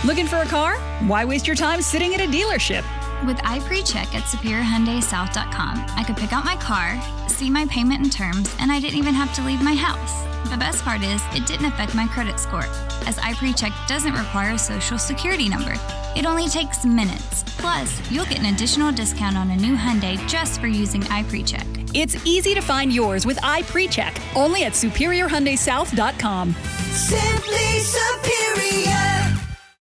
Looking for a car? Why waste your time sitting at a dealership? With iPreCheck at SuperiorHyundaiSouth.com, I could pick out my car, see my payment and terms, and I didn't even have to leave my house. The best part is, it didn't affect my credit score, as iPreCheck doesn't require a social security number. It only takes minutes. Plus, you'll get an additional discount on a new Hyundai just for using iPreCheck. It's easy to find yours with iPreCheck, only at SuperiorHyundaiSouth.com. Simply superior.